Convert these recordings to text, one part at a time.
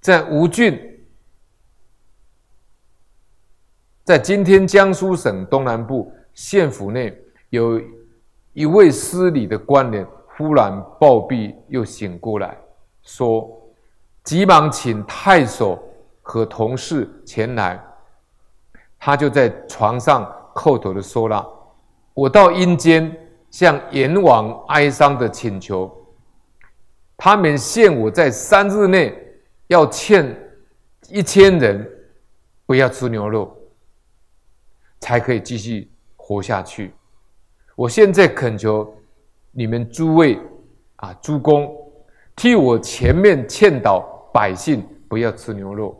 在吴郡，在今天江苏省东南部县府内，有一位司礼的官员忽然暴毙，又醒过来，说急忙请太守和同事前来。他就在床上叩头的说了：“我到阴间向阎王哀伤的请求，他们限我在3日内要劝1000人不要吃牛肉，才可以继续活下去。我现在恳求你们诸位诸公，替我前面劝导百姓不要吃牛肉。”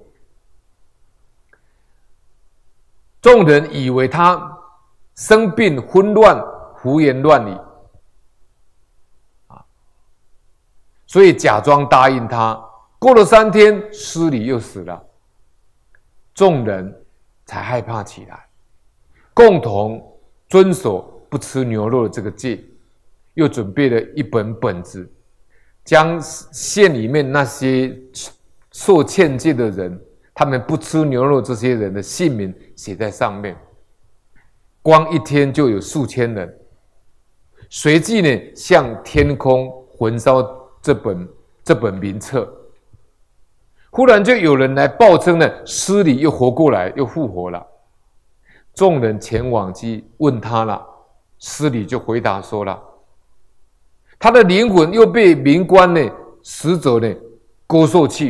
众人以为他生病昏乱，胡言乱语，所以假装答应他。过了3天，司礼又死了，众人才害怕起来，共同遵守不吃牛肉的这个戒，又准备了一本本子，将县里面那些受劝诫的人，他们不吃牛肉这些人的姓名写在上面，光一天就有数千人。随即呢，向天空焚烧这本名册。忽然就有人来报称呢，司礼又活过来，又复活了。众人前往去问他了，司礼就回答说了，他的灵魂又被民官呢使者呢勾受去。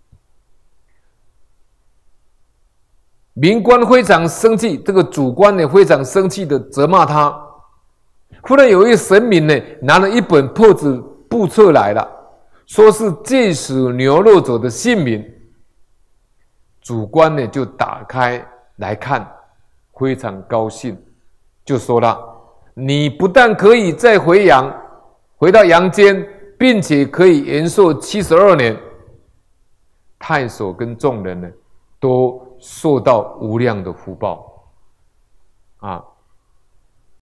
民官非常生气，这个主官呢非常生气的责骂他。忽然有一位神明呢拿了一本破纸簿册来了，说是戒死牛肉者的姓名。主官呢就打开来看，非常高兴，就说了：“你不但可以再回到阳间，并且可以延寿72年。”太守跟众人呢都受到无量的福报啊！